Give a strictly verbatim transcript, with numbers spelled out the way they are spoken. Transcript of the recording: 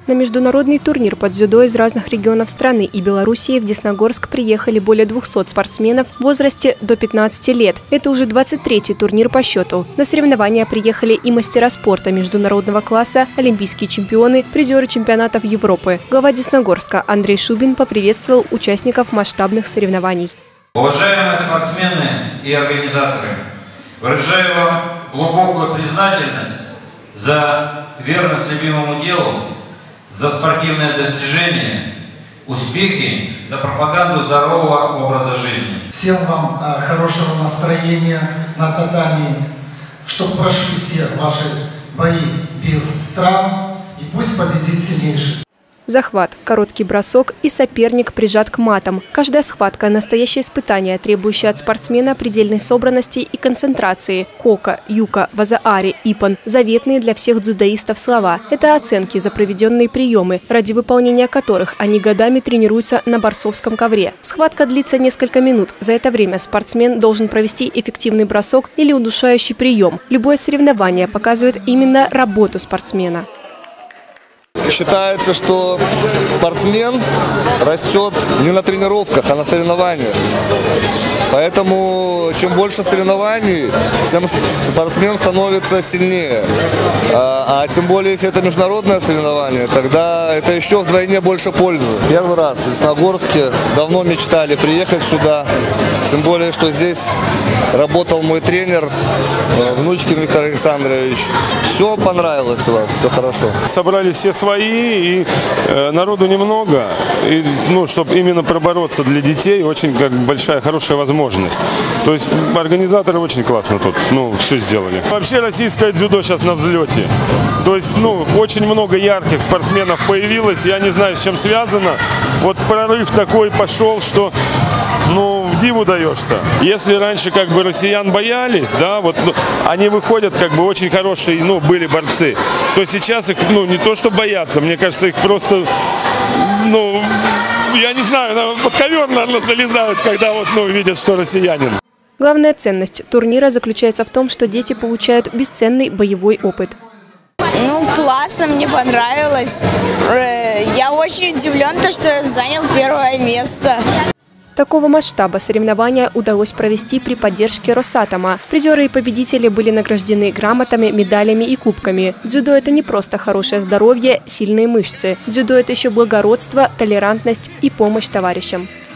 На международный турнир по дзюдо из разных регионов страны и Белоруссии в Десногорск приехали более двухсот спортсменов в возрасте до пятнадцати лет. Это уже двадцать третий турнир по счету. На соревнования приехали и мастера спорта международного класса, олимпийские чемпионы, призеры чемпионатов Европы. Глава Десногорска Андрей Шубин поприветствовал участников масштабных соревнований. Уважаемые спортсмены и организаторы, выражаю вам глубокую признательность за верность любимому делу, за спортивное достижение, успехи, за пропаганду здорового образа жизни. Всем вам а, хорошего настроения на татами, чтобы прошли все ваши бои без травм, и пусть победит сильнейший. Захват, короткий бросок и соперник прижат к матам. Каждая схватка – настоящее испытание, требующее от спортсмена предельной собранности и концентрации. Кока, юка, вазаари, ипан – заветные для всех дзюдоистов слова. Это оценки за проведенные приемы, ради выполнения которых они годами тренируются на борцовском ковре. Схватка длится несколько минут. За это время спортсмен должен провести эффективный бросок или удушающий прием. Любое соревнование показывает именно работу спортсмена. Считается, что спортсмен растет не на тренировках, а на соревнованиях. Поэтому чем больше соревнований, тем спортсмен становится сильнее. А, а тем более, если это международное соревнование, тогда это еще вдвойне больше пользы. Первый раз в Десногорске, давно мечтали приехать сюда. Тем более, что здесь работал мой тренер, Внучкин Виктор Александрович. Все понравилось у вас, все хорошо. Собрались все свои, и э, народу немного. И, ну, чтобы именно пробороться для детей, очень как, большая, хорошая возможность. То есть организаторы очень классно тут, ну, все сделали. Вообще российское дзюдо сейчас на взлете. То есть, ну, очень много ярких спортсменов появилось. Я не знаю, с чем связано. Вот прорыв такой пошел, что, ну, диву даешься. Если раньше как бы россиян боялись, да, вот ну, они выходят как бы очень хорошие, ну, были борцы, то сейчас их, ну, не то что боятся, мне кажется, их просто, ну, я не знаю, под ковер, наверное, залезают, когда вот, ну, видят, что россиянин. Главная ценность турнира заключается в том, что дети получают бесценный боевой опыт. Ну, классно, мне понравилось. Я очень удивлен, что я занял первое место. Такого масштаба соревнования удалось провести при поддержке Росатома. Призеры и победители были награждены грамотами, медалями и кубками. Дзюдо – это не просто хорошее здоровье, сильные мышцы. Дзюдо – это еще благородство, толерантность и помощь товарищам.